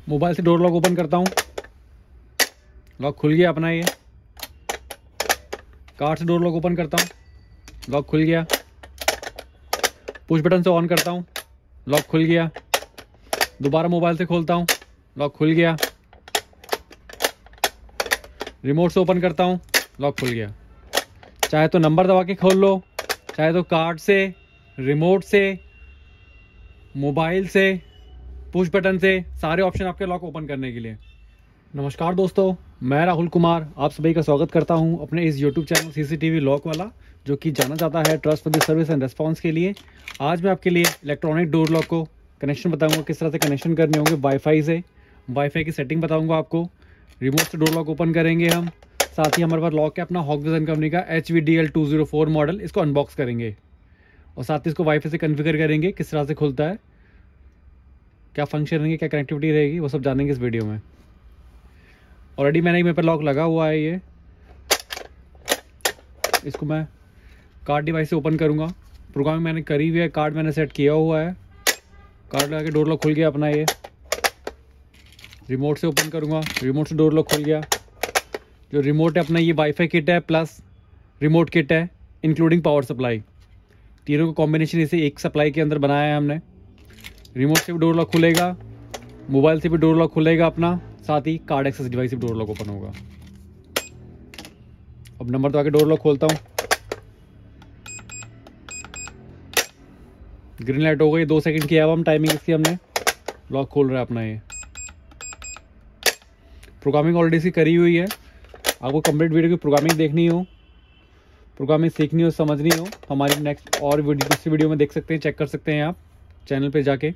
Mobile से door lock open करता हूँ, लॉक खुल गया अपना। ये कार्ड से डोर लॉक ओपन करता हूँ, लॉक खुल गया। पुश बटन से ऑन करता हूँ, लॉक खुल गया। दोबारा मोबाइल से खोलता हूँ, लॉक खुल गया। रिमोट से ओपन करता हूँ, लॉक खुल गया। चाहे तो नंबर दबा के खोल लो, चाहे तो कार्ड से, रिमोट से, मोबाइल से, पुश बटन से, सारे ऑप्शन आपके लॉक ओपन करने के लिए। नमस्कार दोस्तों, मैं राहुल कुमार आप सभी का स्वागत करता हूं अपने इस YouTube चैनल सीसीटीवी लॉक वाला, जो कि जाना जाता है trust for the service and response के लिए। आज मैं आपके लिए इलेक्ट्रॉनिक डोर लॉक को कनेक्शन बताऊंगा, किस तरह से कनेक्शन करने होंगे वाईफाई से। वाईफाई की सेटिंग बताऊंगा आपको। रिमोट से डोर लॉक ओपन करेंगे हम। साथ ही हमारे पास लॉक है अपना हॉकविजन कंपनी का HVDL204 मॉडल, इसको अनबॉक्स करेंगे और साथ ही इसको वाईफाई से कन्फिगर करेंगे, किस तरह से खुलता है, क्या फंक्शन रहेंगे, क्या कनेक्टिविटी रहेगी, वो सब जानेंगे इस वीडियो में। ऑलरेडी मेरे पर लॉक लगा हुआ है। ये इसको मैं कार्ड डिवाइस से ओपन करूँगा। प्रोग्रामिंग मैंने करी हुई है, कार्ड मैंने सेट किया हुआ है। कार्ड लगा के डोर लॉक खुल गया अपना। ये रिमोट से ओपन करूँगा, रिमोट से डोर लॉक खुल गया। जो रिमोट है अपना, ये वाईफाई किट है प्लस रिमोट किट है इंक्लूडिंग पावर सप्लाई। तीनों का कॉम्बिनेशन इसे एक सप्लाई के अंदर बनाया है हमने। रिमोट से भी डोर लॉक खुलेगा, मोबाइल से भी डोर लॉक खुलेगा अपना, साथ ही कार्ड एक्सेस डिवाइस से भी डोर लॉक ओपन होगा। अब नंबर दबा के डोर लॉक खोलता हूँ। ग्रीन लाइट हो गई, 2 सेकंड किया हुआ हम टाइमिंग इसकी हमने। लॉक खोल रहा है अपना। ये प्रोग्रामिंग ऑलरेडी इसकी करी हुई है। आपको कंप्लीट वीडियो की प्रोग्रामिंग देखनी हो, प्रोग्रामिंग सीखनी हो, समझनी हो, तो हमारी नेक्स्ट और दूसरी वीडियो में देख सकते हैं, चेक कर सकते हैं आप चैनल पे जाके।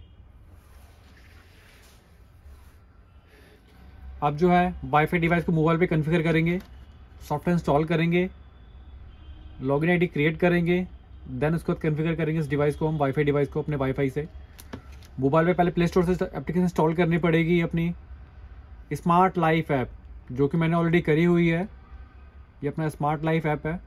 अब जो है वाईफाई डिवाइस को मोबाइल पे कॉन्फ़िगर करेंगे, सॉफ्टवेयर इंस्टॉल करेंगे, लॉगिन आईडी क्रिएट करेंगे, देन उसके बाद कॉन्फ़िगर करेंगे इस डिवाइस को हम, वाईफाई डिवाइस को अपने वाईफाई से। मोबाइल पे पहले प्ले स्टोर से एप्लीकेशन इंस्टॉल करनी पड़ेगी अपनी स्मार्ट लाइफ ऐप, जो कि मैंने ऑलरेडी करी हुई है। ये अपना स्मार्ट लाइफ ऐप है।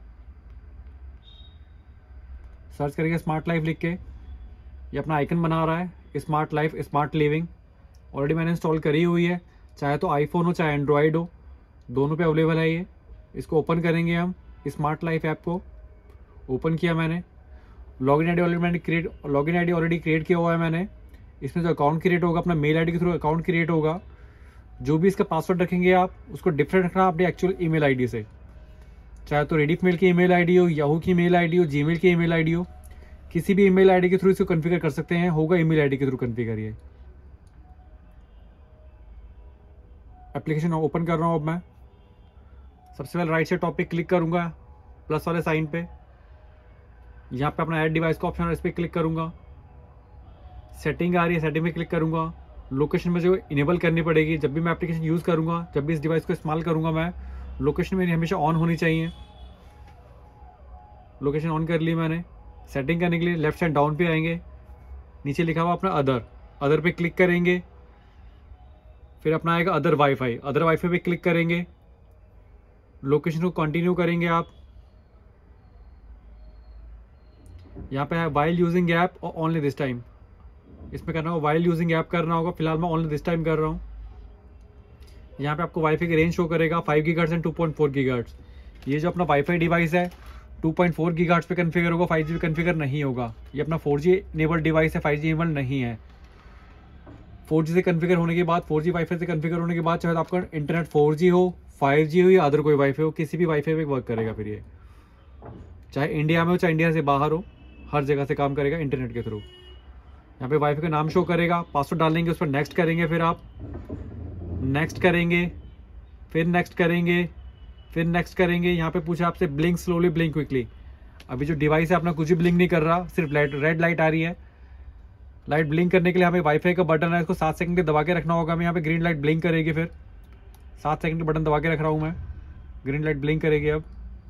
सर्च करेंगे स्मार्ट लाइफ लिख के, ये अपना आइकन बना रहा है smart life smart living. Already मैंने इंस्टॉल करी हुई है, चाहे तो आईफोन हो चाहे एंड्रॉयड हो, दोनों पे अवेलेबल है ये। इसको ओपन करेंगे हम, स्मार्ट लाइफ ऐप को ओपन किया मैंने। लॉगिन आईडी ऑलरेडी क्रिएट किया हुआ है मैंने। इसमें जो अकाउंट क्रिएट होगा अपना मेल आईडी के थ्रू अकाउंट क्रिएट होगा। जो भी इसका पासवर्ड रखेंगे आप, उसको डिफरेंट रखना अपनी एक्चुअल ईमेल आईडी से, चाहे तो रेडिफ मेल की ईमेल आईडी हो, याहू की ईमेल आईडी हो, जीमेल की ईमेल आईडी हो, किसी भी ईमेल आईडी के थ्रू इसको कॉन्फ़िगर कर सकते हैं। होगा ईमेल आईडी के थ्रू कॉन्फ़िगर। ये एप्लीकेशन ओपन कर रहा हूँ अब मैं। सबसे पहले राइट साइड टॉप पे क्लिक करूँगा, प्लस वाले साइन पे। यहाँ पे अपना ऐड डिवाइस का ऑप्शन है, इस पर क्लिक करूँगा। सेटिंग आ रही है, सेटिंग पे क्लिक करूँगा। लोकेशन में जो इनेबल करनी पड़ेगी, जब भी मैं एप्लीकेशन यूज़ करूँगा, जब भी इस डिवाइस को इस्तेमाल करूँगा मैं, लोकेशन मेरी हमेशा ऑन होनी चाहिए। लोकेशन ऑन कर ली मैंने। सेटिंग करने के लिए लेफ्ट साइड डाउन पे आएंगे, नीचे लिखा हुआ अपना अदर पे क्लिक करेंगे। फिर अपना आएगा अदर वाईफाई पे क्लिक करेंगे। लोकेशन को कंटिन्यू करेंगे आप। यहाँ पे है वाइल यूजिंग ऐप और ओनली दिस टाइम, इसमें करना होगा वाइल यूजिंग ऐप करना होगा। फिलहाल मैं ओनली दिस टाइम कर रहा हूँ। यहाँ पे आपको वाईफाई की रेंज शो करेगा 5 गीगाहर्ट्ज़ एंड 2.4 गीगाहर्ट्ज़। ये जो अपना वाईफाई डिवाइस है 2.4 गीगाहर्ट्ज़ पे कन्फिगर होगा, 5G पे कन्फिगर नहीं होगा। ये अपना 4G इनेबल्ड डिवाइस है, 5G इनेबल्ड नहीं है। 4G से कन्फिगर होने के बाद, 4G वाईफाई से कन्फिगर होने के बाद, चाहे तो आपका इंटरनेट 4G हो, 5G हो या अदर कोई वाईफाई हो, किसी भी वाईफाई पे वर्क करेगा। फिर ये चाहे इंडिया में हो चाहे इंडिया से बाहर हो, हर जगह से काम करेगा इंटरनेट के थ्रू। यहाँ पे वाईफाई का नाम शो करेगा, पासवर्ड डालेंगे, उस पर नेक्स्ट करेंगे, फिर आप नेक्स्ट करेंगे, फिर नेक्स्ट करेंगे, फिर नेक्स्ट करेंगे। यहाँ पे पूछा आपसे ब्लिंक स्लोली ब्लिंक क्विकली। अभी जो डिवाइस है अपना कुछ भी ब्लिंक नहीं कर रहा, सिर्फ रेड लाइट आ रही है। लाइट ब्लिंक करने के लिए यहाँ पे वाईफाई का बटन है, इसको 7 सेकंड के दबा के रखना होगा। मैं यहाँ पे ग्रीन लाइट ब्लिंक करेगी, फिर 7 सेकंड के बटन दबा के रख रहा हूँ मैं। ग्रीन लाइट ब्लिंक करेगी। अब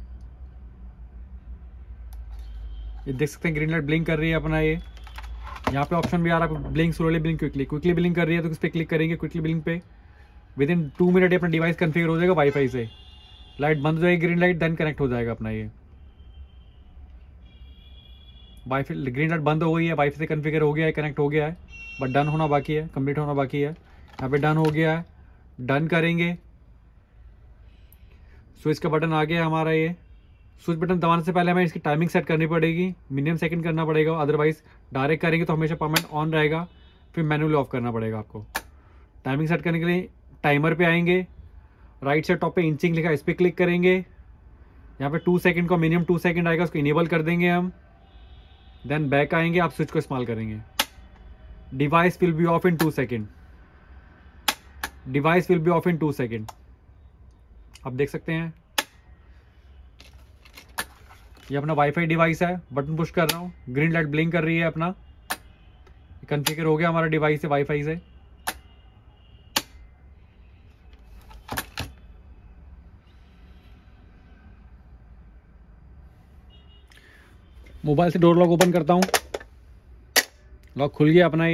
ये देख सकते हैं ग्रीन लाइट ब्लिंक कर रही है अपना। ये यहाँ पे ऑप्शन भी आ रहा है blink slowly blink quickly blink कर रही है, तो इस पर क्लिक करेंगे। क्विकली ब्लिंक पे विदिन 2 मिनट अपना डिवाइस कन्फिगर हो जाएगा वाईफाई से। लाइट बंद हो जाएगी ग्रीन लाइट, देन कनेक्ट हो जाएगा अपना। ये वाईफाई ग्रीन लाइट बंद हो गई है, वाईफाई से कन्फिगर हो गया है, कनेक्ट हो गया है, बट डन होना बाकी है, कंप्लीट होना बाकी है। यहाँ पे डन हो गया है, डन करेंगे। स्विच का बटन आ गया हमारा। ये स्विच बटन दबाने से पहले हमें इसकी टाइमिंग सेट करनी पड़ेगी, मिनिमम सेकंड करना पड़ेगा, अदरवाइज डायरेक्ट करेंगे तो हमेशा परमानेंट ऑन रहेगा, फिर मैनुअली ऑफ करना पड़ेगा आपको। टाइमिंग सेट करने के लिए टाइमर पे आएंगे, राइट साइड टॉप पे इंचिंग लिखा है, इस पर क्लिक करेंगे। यहाँ पे 2 सेकंड का मिनिमम 2 सेकंड आएगा, उसको इनेबल कर देंगे हम। देन बैक आएंगे, आप स्विच को इस्तेमाल करेंगे। Device will be off in 2 second, device will be off in 2 second. आप देख सकते हैं ये अपना वाईफाई डिवाइस है, बटन पुश कर रहा हूँ, ग्रीन लाइट ब्लिंक कर रही है, अपना कॉन्फ़िगर हो गया हमारा डिवाइस से वाईफाई से। मोबाइल से डोर लॉक ओपन करता हूँ, लॉक खुल गया अपना। ये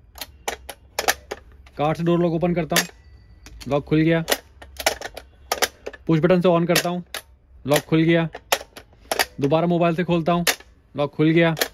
कार्ड से डोर लॉक ओपन करता हूँ, लॉक खुल गया। पुश बटन से ऑन करता हूँ, लॉक खुल गया। दोबारा मोबाइल से खोलता हूँ, लॉक खुल गया।